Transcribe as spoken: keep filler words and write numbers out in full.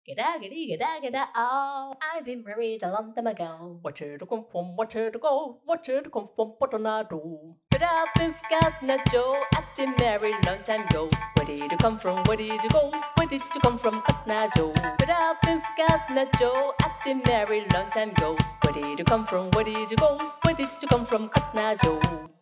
Gegagedigedagedago. Oh, I've been married a long time ago. Where did it come from? Where did it go? Where did it come from? What did I do? But I've been forgotten, Joe. I've been married a long time ago. Where did you come from? Where did you go? Where did you come from, Cotton Joe? But I've been forgotten, Joe. I've been married a long time ago. Where did you come from? Where did you go? Where did you come from, Cotton Joe?